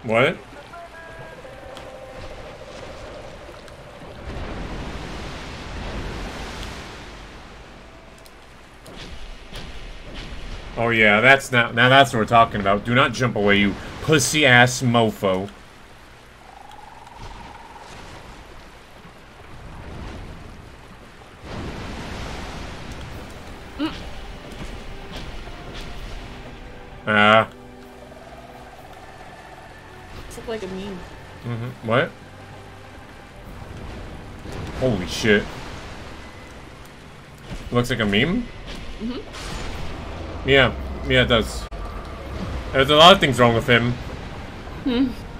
What? Oh yeah, that's now that's what we're talking about. Do not jump away, you pussy-ass mofo. It's like a meme. Mm-hmm. What? Holy shit. Looks like a meme? Mm-hmm. Yeah, it does. There's a lot of things wrong with him. Hmm.